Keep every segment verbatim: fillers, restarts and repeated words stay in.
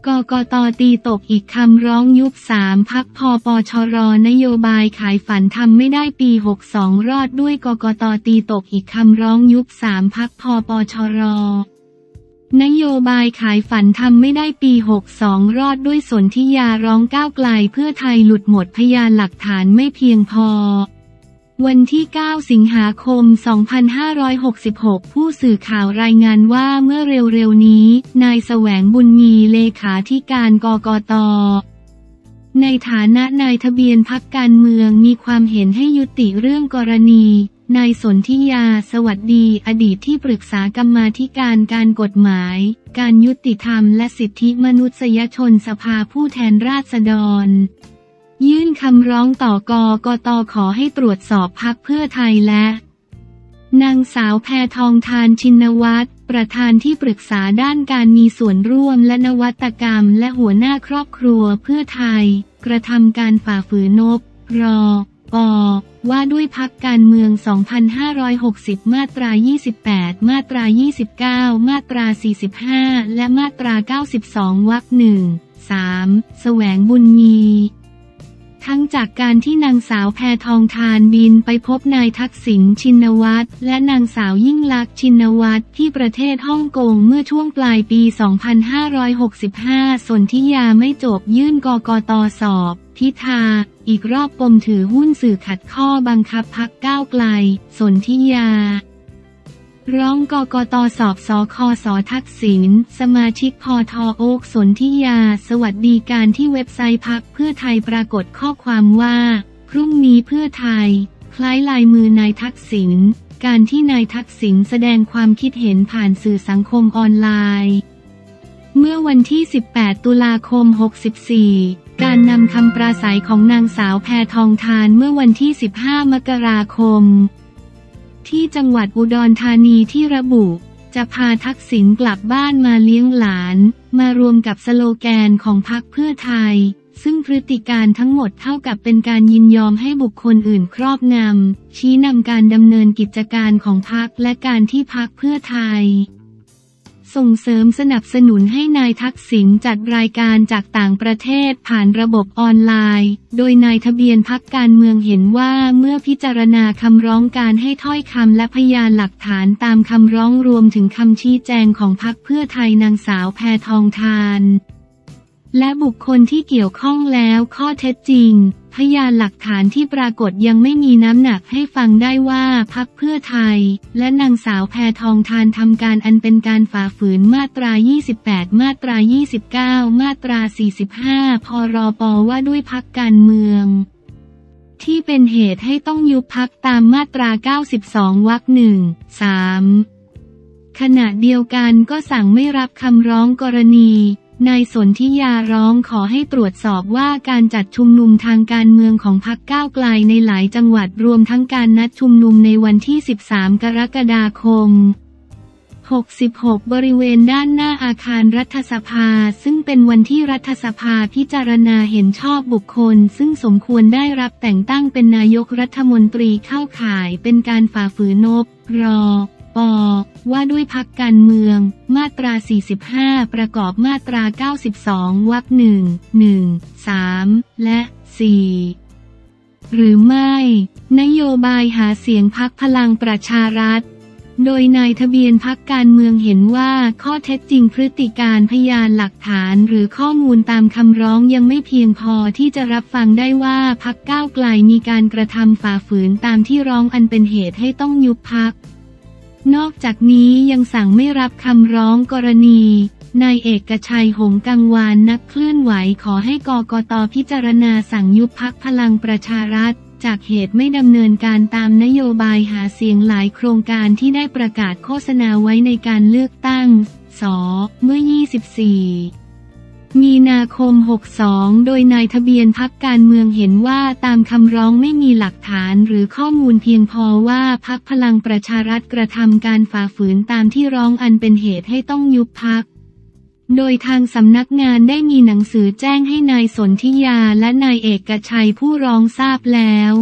กกต.ตีตกอีกคำร้องยุบสามพรรคพปชร.นโยบายขายฝันทำไม่ได้ปีหกสิบสองรอดด้วยกกต.ตีตกอีกคำร้องยุบสามพรรคพปชร.นโยบายขายฝันทำไม่ได้ปีหกสิบสองรอดด้วยสนธิยาร้องก้าวไกลเพื่อไทยหลุดหมดพยานหลักฐานไม่เพียงพอวันที่เก้าสิงหาคมสองพันห้าร้อยหกสิบหกผู้สื่อข่าวรายงานว่าเมื่อเร็วๆนี้นายแสวงบุญมีเลขาธิการกกต.ในฐานะนายทะเบียนพรรคการเมืองมีความเห็นให้ยุติเรื่องกรณีนายสนธิยาสวัสดีอดีตที่ปรึกษากรรมาธิการการกฎหมายการยุติธรรมและสิทธิมนุษยชนสภาผู้แทนราษฎรยื่นคำร้องต่อกกต.ขอให้ตรวจสอบพรรคเพื่อไทยและนางสาวแพทองธารชินวัตรประธานที่ปรึกษาด้านการมีส่วนร่วมและนวัตกรรมและหัวหน้าครอบครัวเพื่อไทยกระทำการฝ่าฝืนนบรป.ว่าด้วยพรรคการเมือง สองพันห้าร้อยหกสิบ มาตรา ยี่สิบแปด มาตรา ยี่สิบเก้า มาตรา สี่สิบห้า และมาตรา เก้าสิบสอง วรรค หนึ่ง สาม แสวงบุญมีทั้งจากการที่นางสาวแพทองธารบินไปพบนายทักษิณชินวัตรและนางสาวยิ่งลักษณ์ชินวัตรที่ประเทศฮ่องกงเมื่อช่วงปลายปี สองพันห้าร้อยหกสิบห้า สนธิยาไม่จบยื่นกกต.สอบพิธาอีกรอบปมถือหุ้นสื่อขัดข้อบังคับพรรคก้าวไกลสนธิยาร้องกกต.สอบสคส.ทักษิณสมาชิกพท.โอ๊คสนธิยาสวัสดีการที่เว็บไซต์พรรคเพื่อไทยปรากฏข้อความว่าพรุ่งนี้เพื่อไทยคล้ายลายมือนายทักษิณการที่นายทักษิณแสดงความคิดเห็นผ่านสื่อสังคมออนไลน์เมื่อวันที่สิบแปดตุลาคมหกสิบสี่การนำคำปราศัยของนางสาวแพทองธารเมื่อวันที่สิบห้ามกราคมที่จังหวัดอุดรธานีที่ระบุจะพาทักษิณกลับบ้านมาเลี้ยงหลานมารวมกับสโลแกนของพรรคเพื่อไทยซึ่งพฤติการทั้งหมดเท่ากับเป็นการยินยอมให้บุคคลอื่นครอบงำชี้นำการดำเนินกิจการของพรรคและการที่พรรคเพื่อไทยส่งเสริมสนับสนุนให้นายทักษิณจัดรายการจากต่างประเทศผ่านระบบออนไลน์โดยนายทะเบียนพรรคการเมืองเห็นว่าเมื่อพิจารณาคำร้องการให้ถ้อยคำและพยานหลักฐานตามคำร้องรวมถึงคำชี้แจงของพรรคเพื่อไทยนางสาวแพทองธารและบุคคลที่เกี่ยวข้องแล้วข้อเท็จจริงพยานหลักฐานที่ปรากฏยังไม่มีน้ำหนักให้ฟังได้ว่าพรรคเพื่อไทยและนางสาวแพทองธารทำการอันเป็นการฝ่าฝืนมาตรา ยี่สิบแปด มาตรา ยี่สิบเก้า มาตรา สี่สิบห้า พรป.ว่าด้วยพรรคการเมืองที่เป็นเหตุให้ต้องยุบพรรคตามมาตรา เก้าสิบสอง วรรค หนึ่ง สาม ขณะเดียวกันก็สั่งไม่รับคำร้องกรณีนายสนธิยาร้องขอให้ตรวจสอบว่าการจัดชุมนุมทางการเมืองของพรรคก้าวไกลในหลายจังหวัดรวมทั้งการนัดชุมนุมในวันที่สิบสามกรกฎาคมหกสิบหกบริเวณด้านหน้าอาคารรัฐสภาซึ่งเป็นวันที่รัฐสภาพิจารณาเห็นชอบบุคคลซึ่งสมควรได้รับแต่งตั้งเป็นนายกรัฐมนตรีเข้าข่ายเป็นการฝ่าฝืนนบรป.ว่าด้วยพรรคการเมืองมาตรา สี่สิบห้า ประกอบมาตรา เก้าสิบสอง วรรค หนึ่ง หนึ่ง สาม และ สี่ หรือไม่นโยบายหาเสียงพรรคพลังประชารัฐโดยนายทะเบียนพรรคการเมืองเห็นว่าข้อเท็จจริงพฤติการพยานหลักฐานหรือข้อมูลตามคำร้องยังไม่เพียงพอที่จะรับฟังได้ว่าพรรคก้าวไกลมีการกระทำฝ่าฝืนตามที่ร้องอันเป็นเหตุให้ต้องยุบพรรคนอกจากนี้ยังสั่งไม่รับคำร้องกรณีนายเอกชัยหงส์กังวานนักเคลื่อนไหวขอให้กกต.พิจารณาสั่งยุบพรรคพลังประชารัฐจากเหตุไม่ดำเนินการตามนโยบายหาเสียงหลายโครงการที่ได้ประกาศโฆษณาไว้ในการเลือกตั้งส.เมื่อ ยี่สิบสี่มีนาคม หกสิบสองโดยนายทะเบียนพรรคการเมืองเห็นว่าตามคำร้องไม่มีหลักฐานหรือข้อมูลเพียงพอว่าพรรคพลังประชารัฐกระทำการฝ่าฝืนตามที่ร้องอันเป็นเหตุให้ต้องยุบพรรคโดยทางสำนักงานได้มีหนังสือแจ้งให้นายสนธิยาและนายเอกชัยผู้ร้องทราบแล้ว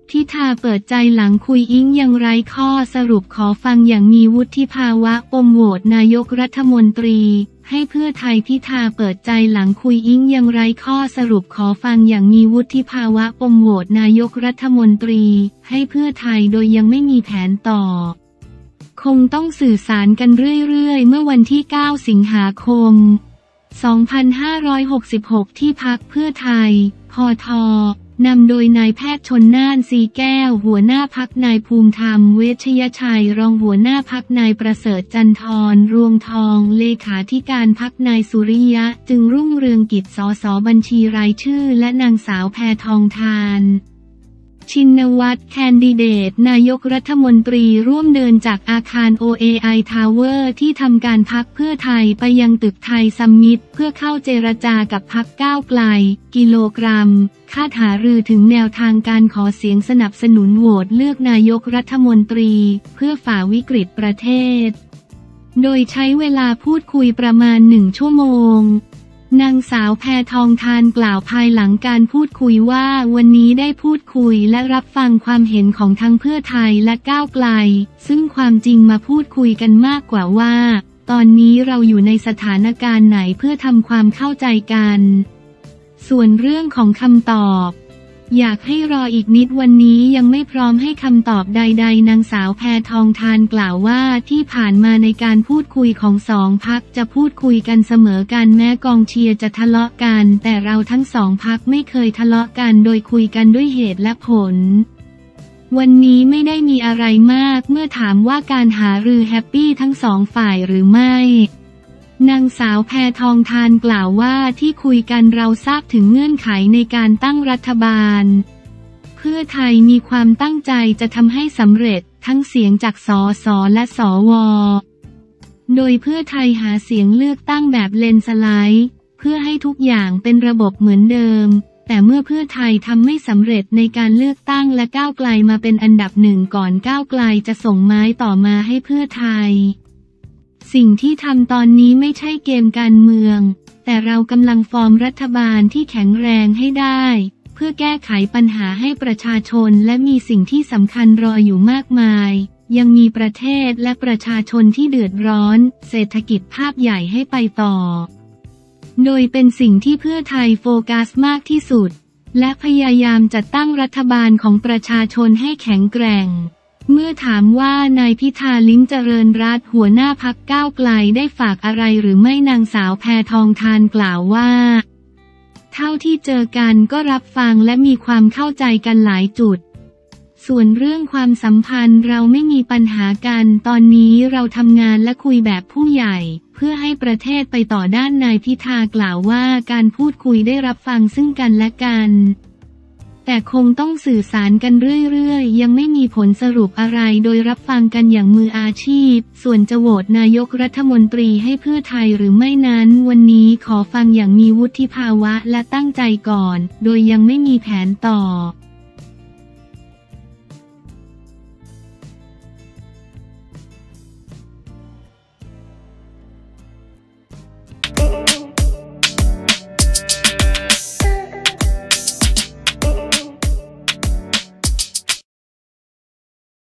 พิธาเปิดใจหลังคุยอิงยังไร้ข้อสรุปขอฟังอย่างมีวุฒิภาวะปมโหวตนายกรัฐมนตรีให้เพื่อไทยพิธาเปิดใจหลังคุยอิงยังไร้ข้อสรุปขอฟังอย่างมีวุฒิภาวะปมโหวตนายกรัฐมนตรีให้เพื่อไทยโดยยังไม่มีแผนต่อคงต้องสื่อสารกันเรื่อยๆเมื่อวันที่เก้าสิงหาคมสองพันห้าร้อยหกสิบหกที่พรรคเพื่อไทยพทนำโดยนายแพทย์ชลน่านสีแก้วหัวหน้าพรรคนายภูมิธรรมเวชยชัยรองหัวหน้าพรรคนายประเสริฐจันทร์รวงทองเลขาธิการพรรคนายสุริยะจึงรุ่งเรืองกิจสสบัญชีรายชื่อและนางสาวแพทองธารชินวัตรแคนดิเดตนายกรัฐมนตรีร่วมเดินจากอาคาร โอ เอ ไอ Tower ที่ทำการพรรคเพื่อไทยไปยังตึกไทยซัมมิตเพื่อเข้าเจรจากับพรรคก้าวไกลกิโลกรัมคาดหารือถึงแนวทางการขอเสียงสนับสนุนโหวตเลือกนายกรัฐมนตรีเพื่อฝ่าวิกฤตประเทศโดยใช้เวลาพูดคุยประมาณหนึ่งชั่วโมงนางสาวแพทองธารกล่าวภายหลังการพูดคุยว่าวันนี้ได้พูดคุยและรับฟังความเห็นของทั้งเพื่อไทยและก้าวไกลซึ่งความจริงมาพูดคุยกันมากกว่าว่าตอนนี้เราอยู่ในสถานการณ์ไหนเพื่อทำความเข้าใจกันส่วนเรื่องของคำตอบอยากให้รออีกนิดวันนี้ยังไม่พร้อมให้คำตอบใดๆนางสาวแพทองธารกล่าวว่าที่ผ่านมาในการพูดคุยของสองพรรคจะพูดคุยกันเสมอกันแม้กองเชียร์จะทะเลาะกันแต่เราทั้งสองพรรคไม่เคยทะเลาะกันโดยคุยกันด้วยเหตุและผลวันนี้ไม่ได้มีอะไรมากเมื่อถามว่าการหารือแฮปปี้ทั้งสองฝ่ายหรือไม่นางสาวแพทองธารกล่าวว่าที่คุยกันเราทราบถึงเงื่อนไขในการตั้งรัฐบาลเพื่อไทยมีความตั้งใจจะทำให้สำเร็จทั้งเสียงจากสสและสวโดยเพื่อไทยหาเสียงเลือกตั้งแบบเลนสไลด์เพื่อให้ทุกอย่างเป็นระบบเหมือนเดิมแต่เมื่อเพื่อไทยทำไม่สำเร็จในการเลือกตั้งและก้าวไกลมาเป็นอันดับหนึ่งก่อนก้าวไกลจะส่งไม้ต่อมาให้เพื่อไทยสิ่งที่ทำตอนนี้ไม่ใช่เกมการเมืองแต่เรากำลังฟอร์มรัฐบาลที่แข็งแรงให้ได้เพื่อแก้ไขปัญหาให้ประชาชนและมีสิ่งที่สำคัญรออยู่มากมายยังมีประเทศและประชาชนที่เดือดร้อนเศรษฐกิจภาพใหญ่ให้ไปต่อโดยเป็นสิ่งที่เพื่อไทยโฟกัสมากที่สุดและพยายามจัดตั้งรัฐบาลของประชาชนให้แข็งแกร่งเมื่อถามว่านายพิธาลิ้มเจริญรัตน์หัวหน้าพรรคก้าวไกลได้ฝากอะไรหรือไม่นางสาวแพทองธารกล่าวว่าเท่าที่เจอกันก็รับฟังและมีความเข้าใจกันหลายจุดส่วนเรื่องความสัมพันธ์เราไม่มีปัญหากันตอนนี้เราทำงานและคุยแบบผู้ใหญ่เพื่อให้ประเทศไปต่อด้านนายพิธากล่าวว่าการพูดคุยได้รับฟังซึ่งกันและกันแต่คงต้องสื่อสารกันเรื่อยๆยังไม่มีผลสรุปอะไรโดยรับฟังกันอย่างมืออาชีพส่วนจะโหวตนายกรัฐมนตรีให้เพื่อไทยหรือไม่นั้นวันนี้ขอฟังอย่างมีวุฒิภาวะและตั้งใจก่อนโดยยังไม่มีแผนต่อ